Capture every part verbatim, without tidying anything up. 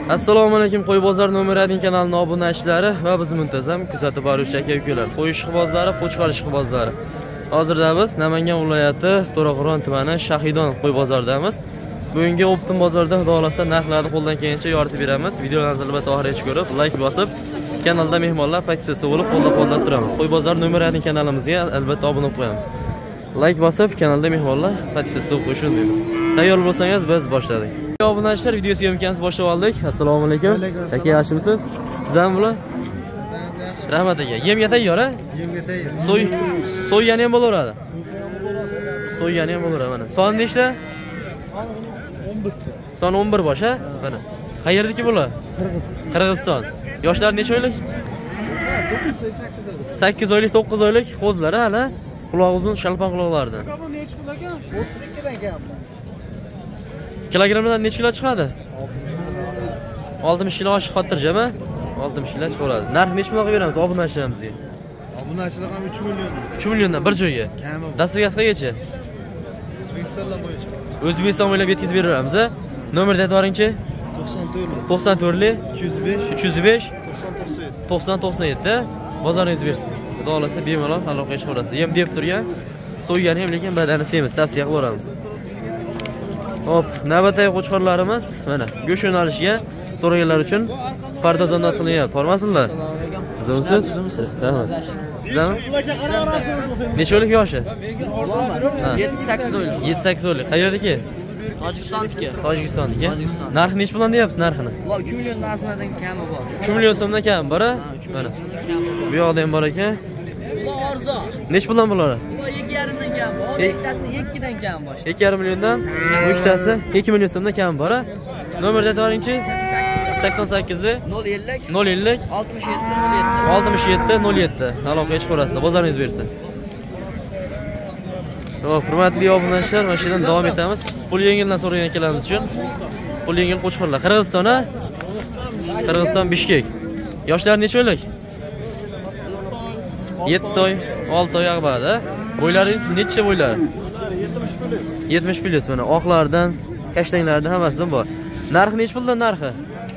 Assalomu alaykum, Qo'y bozor nomer один kanalining obunachilari va biz muntazam kuzatib boruvchi aka-ukalar. Qo'y ishqibozlari, qo'chqor ishqibozlari. Hozirda biz Namangan viloyati To'raqo'rg'on tumani Shahidon qo'y bozoridamiz. Bugungi optim bozorda xudo xolasa narxlarni qo'ldan kelgancha yoritib beramiz. Videolarni albatta oxirigacha ko'rib, like bosib, kanalda mehmonlar pakkasi bo'lib qo'llab-quvvatlab turamiz. Qo'y bozor nomer один kanalimizga albatta obuna bo'lib qo'yamiz. Like bosib, kanalda mehmonlar pakkasi bo'lib qo'yishni unutmaymiz. Tayyor bo'lsangiz biz boshladik. Obunachilar, video syomkamizni boshlab oldik. Assalomu alaykum. Aka, yaxshimisiz? Sizdan bular? Rahmat aka. Yemga tayyor, a? Yemga tayyor. So'y so'ygani ham bo'laveradi. So'ygani ham bo'laveradi mana. Son nechta? o'n bir. Son o'n bir bosh, a? Mana. Qayerdagi bular? Qirg'iz. Qirg'iziston. Yoshlar necha oylik? sakkiz oylik, to'qqiz oylik qo'zlar hali. Quloq uzun, shalpon quloqlardan. Bu necha pul ekan? o'ttiz ikkidan kam. Kilogramdan necha kilo chiqadi? oltmish kilo oshib xotirjami? oltmish kilo chiqadi. Narx necha pulga beramiz obunachilarimizga? Obunachilar ham uch million. uch milliondan bir joyga. Kami. Dastigasigacha. O'zbekistonda bo'yicha. O'zbekiston bo'ylab yetkazib beramiz. Nomerni aytvoringchi? to'qson to'rt. to'qson to'rt uch yuz besh. uch yuz besh to'qson to'qson to'qson to'qson yetti. yetti. Bozoringiz bersin. Xudo xolasa bemalol aloqa qilish olasiz. Yem deb turgan, so'ygani ham lekin badani semiz, tavsiya qilaveramiz. Hop, navbatdagi qo'chqorlarimiz mana go'sht yo'nalishiga so'raganlar uchun pardoz andoz qilyapti. Bormasinlar? Qizimsiz? Rahmat. Sizlarmi? Necha oylik yoshi? yetti sakkiz oylik. yetti sakkiz oylik. Qayerdaki? Tojikistonniki. Tojikistonniki. Tojikiston. Narxi necha puldan deyapsiz narxini? Ular uch million narsadan kami bor. uch million so'mdan kam bor, a? Mana. Bu yoqda ham bor ekan. Ular arzon. Necha puldan bular? Ular ikki yarim dan kam bor. Ikkitasining ikki dan kam bor. ikki yarim milliondan, bu ikkitasi ikki million so'mdan kam bor, a? Nomerni aytvoringchi? sakson sakkiz nol ellik nol ellik oltmish yetti nol yetti. oltmish yetti nol yetti. Aloqaga chiqarasizlar. Bozoringiz bersin. Xo'p, hurmatli obunachilar, mana shu yerdan davom etamiz. Pul yengildan so'ragan kelamiz uchun. Pul yengil qo'chqorlar. Qirg'iziston, a? Qirg'iziston Bishkek. Yoshlar necha oylik? yetti oy, olti oy aqbada. Bo'ylari necha bo'ylari? yetmish plyus mana oqlardan, kashtanglardan hammasidan bor. Narxi necha puldan narxi?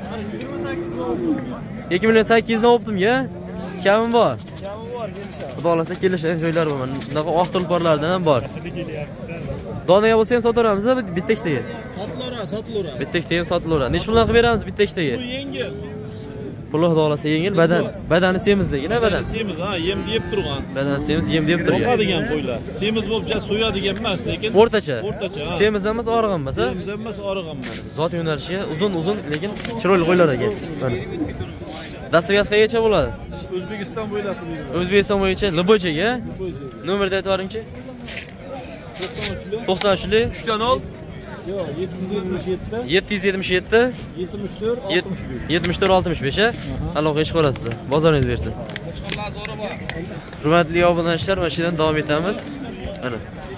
ikki million sakkiz yuzdan optimga. Kami bor. Xudo xolasa kelishgan joylar bor. Bunaqa oq tulporlardan ham bor. Donaga bo'lsa ham sotaveramiz, bitta ikkitaga. Sotilaveradi, sotilaveradi. Bitta ikkitaga ham sotilaveradi. Necha puldan qilib beramiz bitta ikkitaga? Bu yengil. Puli xudo xolasa yengil, badan badani semizligina badan. Semiz, ha, yem deb turgan. Badan semiz, yem deb turgan. Boqadigan qo'ylar. Semiz bo'lib, ja so'yadigan emas, lekin O'rtacha. O'rtacha. ha. Semiz emas, oriq emas, a? Semiz emas, oriq emas. Zot yo'nalishiga uzun-uzun, lekin chiroyli qo'ylar ekan. Mana. Dastigasigacha bo'ladi. O'zbekiston bo'ylab qilinadi. O'zbekiston bo'yicha Libojaga. Nomerni aytvoringchi? to'qson uch uch ta nol. Yo'q, yetti yuz yetmish yetti. yetti yuz yetmish yetti yetmish to'rt oltmish besh. yetmish to'rt oltmish besh, a? Aloqaga chiqarasizlar. Bozoringiz bersin. Qo'chqorlar zo'ri bor. Hurmatli obunachilar, mana shu yerdan davom etamiz. Mana.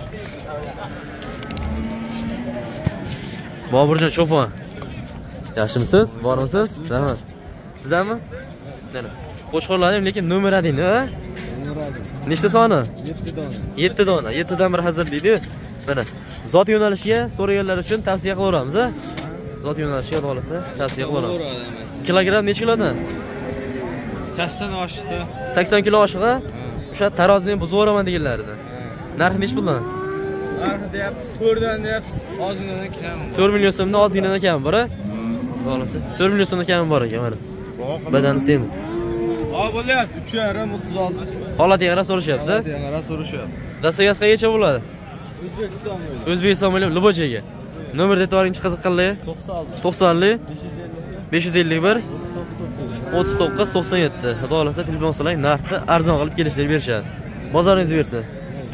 Boburjon cho'pon. Yaxshimisiz? Bormisiz? Rahmat. Sizdanmi? Mana. Qo'chqorlarim lekin nomer один, a? Nechta soni? yetti dona. yetti dona. yetti dan bir hazırlaydi. Mana. Zot yo'nalishiga so'raganlar uchun tavsiya qilaveramiz, a? Zot yo'nalishiga qolsa tavsiya qilaveramiz. Kilogram necha kilodan? sakson oshdi. sakson kilo oshiqqa. O'sha tarozini buzaveraman deganlaridan. Narxi necha puldan? Narxi deyapsiz, to'rt dan deyapsiz, ozginadan kam. to'rt million so'mdan ozginadan kam bor, a? Qolsa to'rt million so'mdan kam bor ekan mana. Badani semiz. Ha, bo'lyapti, uch yarim o'ttiz olti. Holatiga qarab so'rashyapti. Yana so'rashyapti. Dastigasigacha bo'ladi. O'zbekiston bo'ylab. O'zbekiston bo'ylab Libojaga. Nomerni aytvoringchi qiziqqanlar. to'qson olti. to'qson besh yuz ellik bir o'ttiz to'qqiz to'qson yetti. Xudo xolasa telefon so'lang, narxni arzon qilib kelishlar berishadi. Bozoringiz bersin.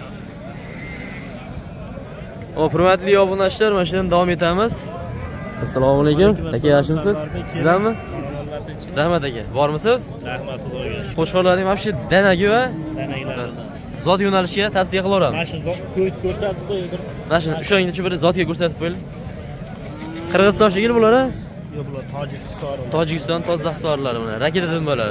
Hop, hurmatli obunachilar, mana shu yerdan davom etamiz. Assalomu alaykum. Aka, yaxshimisiz? Sizlarmi? Rahmat aka. Bormisiz? Rahmat, Xudoga shukr. Qo'chqorlarning vobshe danagi va Danagilar. zot yo'nalishiga tavsiya qilaveramiz. Mana shu ko'yib ko'rsatib qo'ydik. Mana shu o'shaningni ichi bir zotga ko'rsatib qo'ying. Qirg'iziston shekil bular, a? Yo'q, bular Tojikiston. Tojikiston toza hisorlari mana. Raketadan bo'ladi.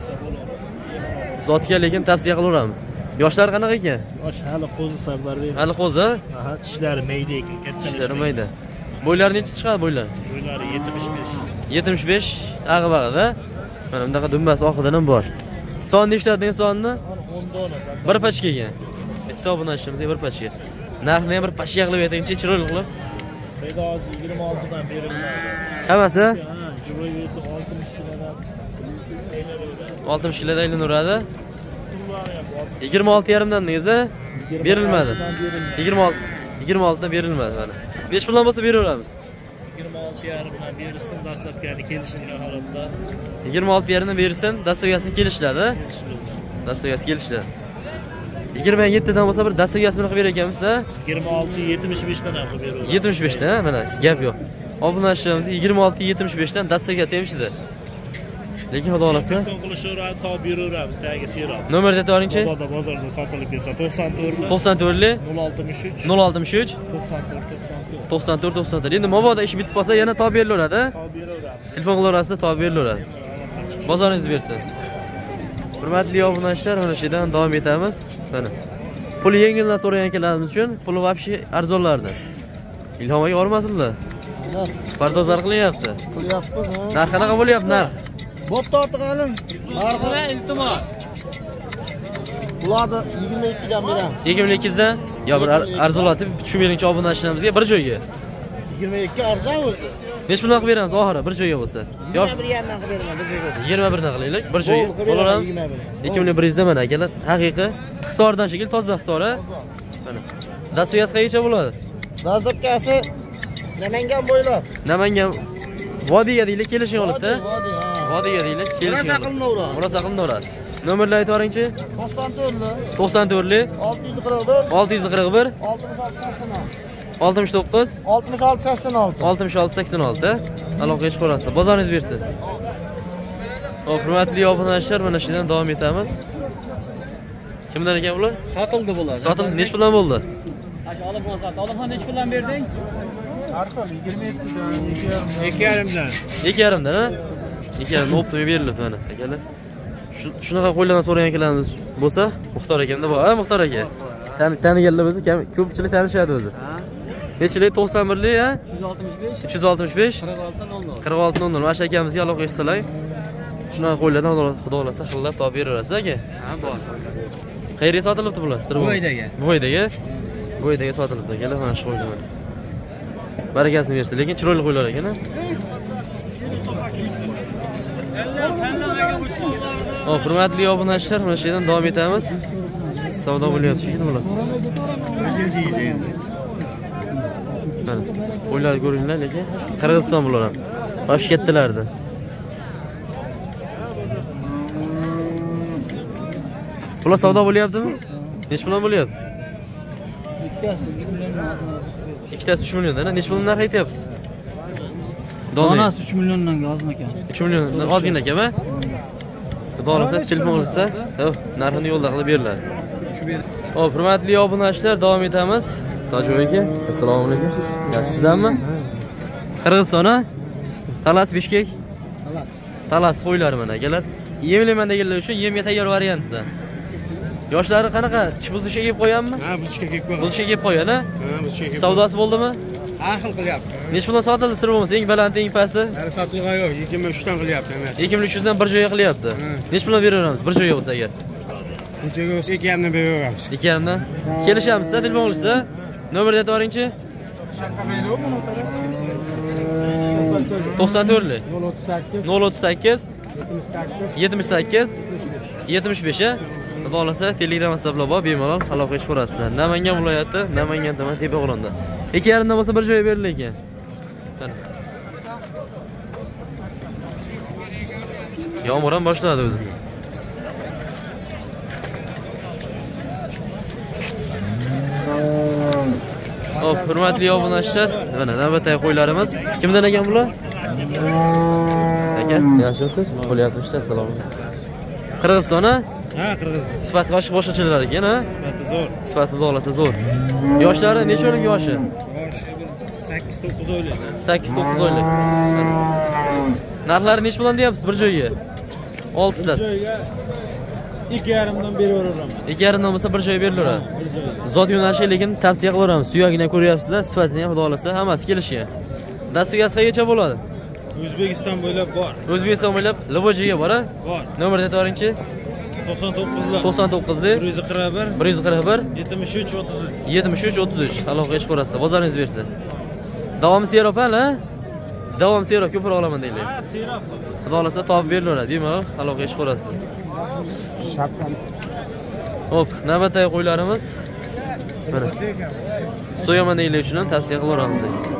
Zotga lekin tavsiya qilaveramiz. Yoshlar qanaqa ekan? Yosh hali qo'zi sarbarli. Hali qo'zi? Aha, tishlari mayda ekan, katta Tishlari mayda. Bo'ylar necha chiqadi bo'ylar? Bo'ylari yetmish besh. yetmish besh ag'i bag'ida. Mana bunaqa dumbasi oqidan ham bor. Son nechtadan sonni? o'n dona. Bir pachkaga. Bitta obunachimizga bir pachka. Narxni ham bir pachka qilib aytingchi, chiroyli qilib. Qayda hozir yigirma olti dan beriladi. Hammasi Ha, jiroy esa oltmish kilodan. oltmish kilodan aylanadi. yigirma olti yarim dan neza berilmadi. yigirma olti yigirma olti dan berilmadi mana. besh puldan bo'lsa beraveramiz. yigirma olti yarim dan berilsin, dastlabki kelishilgan holatda. yigirma olti yarim dan berilsin, dastlabkasini kelishiladi. Dastlabkasi kelishiladi. yigirma yetti dan bo'lsa bir dastlabkasini qilib berar ekanmiz-da. yigirma olti yetmish besh dan ham qilib beraveramiz. yetmish besh dan, mana gap yo'q. Obunachimiz yigirma olti yetmish besh dan dastlabkasi ham ishida. Lekin xudo xolasa qilishaveradi, topib beraveramiz, tagiga seroq. nomerni aytavering-chi. Boboda bozorda sotilib ketsa to'qson to'rt to'qson to'rt nol oltmish uch nol oltmish uch to'qson to'rt to'qson to'rt to'qson to'rt to'qson to'rt. Endi mabodo ish bitib qolsa yana topib berilaveradi. topib beraveramiz. Telefon qilaverasiz, topib berilaveradi. Bozoringiz bersin. Hurmatli obunachilar, mana shu yerdan davom etamiz. Mana. Pul yengildan so'ragan ekanlarimiz uchun puli вообще arzonlardan. Ilhom aka bormasinlar. Pardozlar qilyapti. Qilyapmiz. Narx qanaqa bo'lyapti narx? Bo'p tortganim. Narxi iltimos. Bularni yigirma ikki dan beramiz. yigirma ikki dan yo bir arzonlatib tushib beringchi obunachilarimizga bir joyga. yigirma ikki arzon o'zi. Necha puldan qilib beramiz oxiri bir joyga bo'lsa? Yo yigirma bir dan qilib beraman bir joyga. yigirma bir dan qilaylik, bir joyga. Bo'laveradi. ikki ming bir yuz dan mana akalar, haqiqiy Hisordan shekil toza Hisora. Mana. Dasturiyasi qancha bo'ladi? Dasturiyasi Namangan bo'ylab. Namangan Vodiyga deylik kelishing olibdi. Vodiy, ha. Vodiyga deylik kelishing. Murosa qilinaveradi. Murosa qilinaveradi. Nomerni aytavering-chi. to'qson to'rt to'qson to'rt olti yuz qirq bir olti yuz qirq bir oltmish olti sakson olti oltmish to'qqiz oltmish olti sakson olti oltmish olti sakson olti. Aloqaga chiqib qo'rasiz. Bozoringiz bersin. Xo'p, hurmatli obunachilar, mana shu yerdan davom etamiz. Kimdan ekan bular? Sotildi bular. Sotildi. Nech puldan bo'ldi? Ash Olimxon sotdi. Olimxon nech puldan berding? Arxil yigirma yetti dan ikki yarim dan. ikki yarim dan, ha? ikki yarim dan optimi berilibdi mana, akalar. Shunaqa qo'ylardan so'ragan ekanlarimiz bo'lsa, Muxtor akamda bor. Ha, Muxtor aka. Taniganlar bizni ko'pchilik tanishadi o'zi. Nechilik? to'qson birlik, ha? uch yuz oltmish besh uch yuz oltmish besh qirq olti nol nol. qirq olti nol nol. Mana shu akamizga aloqa qilsalar, shunaqa qo'ylardan xudo xolasa xillab topib berasiz aka. Ha, bor. Qayerga sotilibdi bular? Bo'ydagi. Bo'ydagi. Bo'ydagi sotilibdi. Kelar mana shu qo'ylar. Barakasini bersin, lekin chiroyli qo'ylar ekan, ha? Xo'p, hurmatli obunachilar, mana shu yerdan davom etamiz. Savdo bo'lyapti shekilli bular. Mana, qo'ylarni ko'ringlar, lekin Qirg'iziston bular ham. Bosh kattalardi. Bular savdo bo'lyaptimi? Nech puldan bo'lyapti? ikkitasi uch milliondan Ikkitasi uch milliondan, nech puldan narx aytyapsiz? donasi uch milliondan ozmi ekan. uch milliondan ozgina ekan-a? Xudo xolasa telefon qilsa, hop, narxini yo'lda qilib beriladi. Hop, hurmatli obunachilar, davom etamiz. Tojiboy aka, assalomu alaykum. Yaxshisizmi? Qirg'iziston, ha? Talas Bishkek. Talas. Talas qo'ylari mana akalar. Yemlayman deganlar uchun yemga tayyor variantda. Yoshlari qanaqa? Tish buzishi kelib qo'yanmi? Ha, buzishga kelib qo'ygan. Buzishga kelib qo'yan, ha? Ha, buzishga kelib. Savdosi bo'ldimi? Har xil qilyapti. Nech puldan sotildi sir bo'lmasa, eng baland, eng pasti? Hali sotilgan yo'q, yigirma uch dan qilyapti emas. ikki ming uch yuz dan bir joyga qilyapti. Nech puldan beraveramiz? Bir joyga bo'lsa agar. Bunchaga bo'lsa ikki yarim dan beraveramiz. ikki yarim dan. Kelishamiz-da, telefon qilsa. Nomerni aytavering-chi. to'qson to'rt nol o'ttiz sakkiz yetmish sakkiz yetmish besh. Xudo xolasa Telegram hisoblar bor, bemalol aloqaga chiqib qo'rasizlar. Namangan viloyati, Namangan tuman Tepaqo'ronda. ikki yarim dan bo'lsa bir joy beriladi ekan. Qani. Yomg'ir ham boshladi o'zi. Hop, hurmatli obunachilar, mana navbatdagi qo'ylarimiz. Kimdan ekan bular? Aka, yaxshimisiz? Bo'lyapti-chi, assalomu alaykum. Qirg'iziston, ha? Ha, Qirg'iziston. Sifati boshqa boshqachalar ekan, ha? Sifati zo'r. Sifati xudo xolasa zo'r. Yoshlari necha oylik yoshi? sakkiz to'qqiz oylik. sakkiz to'qqiz oylik. Narxlari necha puldan deyapsiz bir joyga? oltitasi. ikki yarim dan beraveramiz. ikki yarim dan bo'lsa bir joy berilaveradi. Bir joyga. Zot yo'nalishi lekin tavsiya qilaveramiz. Suyagini ko'ryapsizlar, sifatini ham xudo xolasa hammasi kelishgan. Dastigasi qayercha bo'ladi? O'zbekiston bo'ylab bor. O'zbekiston bo'ylab Libojiga bor, a? Bor. Nomerni aytavering-chi. to'qson to'qqizlar. to'qson to'qqizlik bir yuz qirq bir bir yuz qirq bir yetmish uch o'ttiz uch. yetmish uch o'ttiz uch. Aloqa ish ko'rasiz. Bozoringiz bersin. Davom serob hali? Davom serob ko'proq olaman deylar. Ha, serob. Xudo xolasa topib berilaveradi, bemalol aloqa ish ko'rasiz. Hop, navbatdagi qo'ylarimiz. Mana. So'yaman deylar uchun ham tavsiya qilaveramiz.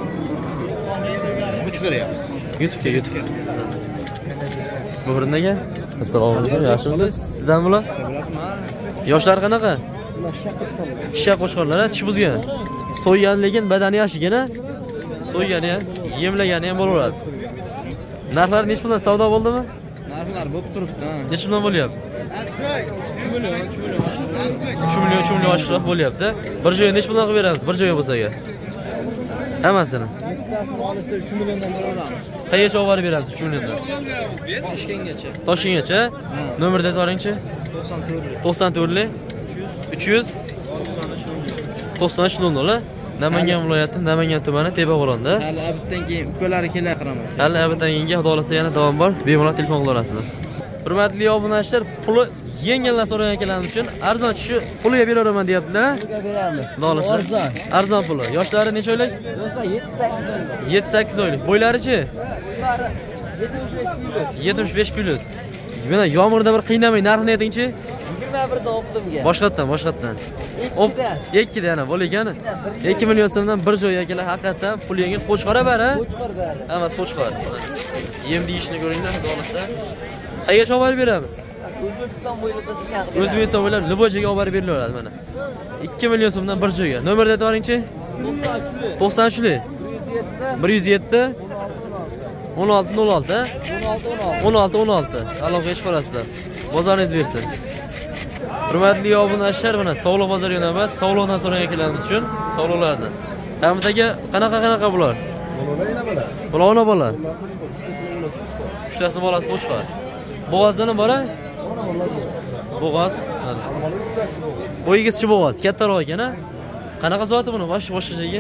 Uch beryapmiz. YouTube'ga, YouTube'ga. Bo'g'rindaga. Assalomu alaykum, yaxshimisiz? Sizdan bular? Yoshlar qanaqa? Shaq qo'chqorlar, tish buzgan. So'ygan lekin badani yaxshigina. So'ygani ham, yemlagani ham bo'laveradi. Narxlar nech puldan savdo bo'ldimi? Narxlar bo'lib turibdi. Nech puldan bo'lyapti? uch million, uch million oshkor bo'lyapti. Bir joyga nech puldan qilib beramiz? Bir joyga bo'lsa-ga. Hammasini. Ikkitasi olsa uch milliondan beraveramiz. Qayercha olib borib beramiz uch milliondan? Toshkentgacha. Toshkentgacha. Nomerni aytavering-chi. to'qson to'rt to'qson to'rt uch yuz to'qson uch nol nol. Namangan viloyati, Namangan tumani, Tebaqo'ronda. Hali abitdan keyin ukalari kelay qilamiz. Hali abitdan keyinga xudo xolasa yana davom bor. Bemalol telefon qila olasizlar. Hurmatli obunachilar, puli yengillar so'ragan ekanlarimiz uchun arzon shu puliga beraveraman deyaptilar. Puliga beramiz. Xudo xolasa. Arzon. Arzon puli. Yoshlari necha oylik? Yoshlar yetti sakkiz oylik. yetti sakkiz oylik. Bo'ylari-chi? Ular yetmish besh plus. yetmish besh plus. Mana yomg'irda bir qiynamay narxini ayting-chi. yigirma birda o'qdimga. Boshqatdan, boshqatdan. Hop, ikkida yana bo'ligani. ikki million so'mdan bir joyga kelar, haqiqatan pul yengil qo'chqora bari. Qo'chqor bari. Hammasi qo'chqor. Yem deyishni ko'ringlar, xudo xolasa. Qayerga olib borib beramiz? O'zbekiston bo'ylab sizga. O'zbekiston bo'ylab Libojiga olib borib berilaveradi mana. ikki million so'mdan bir joyga. Nomerni aytavering-chi. to'qson uchlik bir yuz yetti o'n olti nol olti o'n olti o'n olti. Aloqa ish ko'rasizlar. Bozoringiz bersin. Hurmatli obunachilar, mana Sog'liq bozoriga navbat. Sog'liqdan so'ragan ekanlarimiz uchun sog'liqlardan. Hamitaga qanaqa qanaqa bular? Bular ona bola. Uchtasi bolasi qo'chqor. Bo'g'ozdan ham bor-a? Bo'g'oz. Bu yigitchi bo'g'oz, kattaroq ekan-a? Qanaqa zoti buni? Bosh boshqachaga.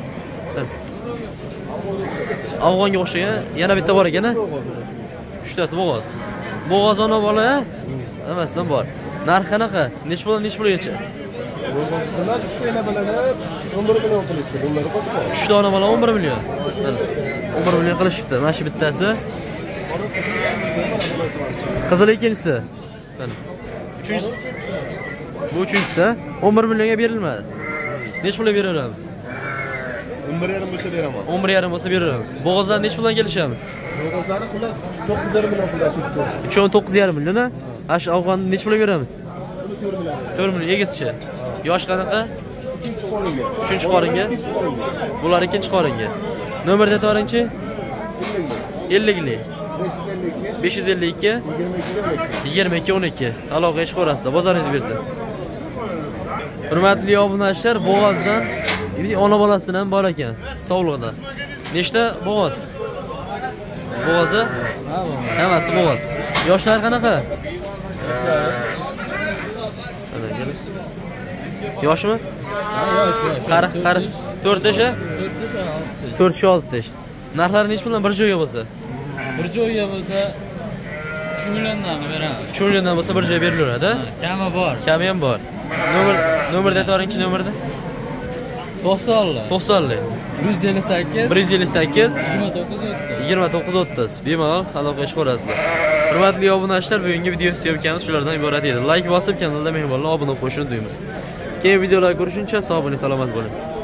Afg'onga o'xshagan, yana bitta bor ekan-a? Uchtasi bo'g'oz. Bo'g'oz ona bola, hammasidan bor. Narx qanaqa? Nech puldan nech pulgacha? Bo'g'ozlar uch dona bo'ladi, o'n bir million qilishdi. Bunlari qo'shqor. uch dona bola o'n bir million. o'n bir million qilishibdi. Mana shu bittasi. Qizil ikkinchisi. Mana. Uchinchisi. Bu uchinchisi o'n bir millionga berilmadi. Nech pulga beraveramiz? o'n bir yarim bo'lsa beraman. o'n bir yarim bo'lsa beraveramiz. Bo'g'ozlar nech puldan kelishamiz? Bo'g'ozlarni xullas to'qqiz yarim million qilishdi. uch to'qqiz yarim million. Ash afg'onni nech pulga beramiz? to'rt million. to'rt million egizchi. Yosh qanaqa? uchinchi qoringa. uchinchi qoringa. Bular ikkinchi qoringa. Nomerni aytavering-chi. elliklik besh yuz ellik ikki yigirma ikki o'n ikki. Aloqa ish ko'rasizlar. Bozoringiz bersin. Hurmatli obunachilar, bo'g'ozdan ona bolasidan ham bor ekan, sog'liqda. Nechta bo'g'oz? Bo'g'ozi? Ha, hammasi bo'g'oz. Yoshlar qanaqa? Yoshmi? Ha, yosh, yosh. Qari, qari to'rt yosh, to'rt yosh olti yosh. Narxlari nech puldan bir joyga bo'lsa? Bir joyga bo'lsa uch milliondan beramiz. uch milliondan bo'lsa bir joyga berilaveradi. Kami bor. Kami ham bor. Nomer nomerni aytavering-chi, nomerni? to'qsonlik to'qsonlik bir yuz ellik sakkiz bir yuz ellik sakkiz yigirma to'qqiz o'ttiz yigirma to'qqiz o'ttiz. Bemalol aloqa ish ko'rasizlar. Hurmatli obunachilar, bugungi video syomkamiz shulardan iborat edi. Like bosib, kanalda mehmonlar obuna bo'lishni unutmaymiz. Keyingi videolar ko'rishuncha sog' bo'ling, salomat bo'ling.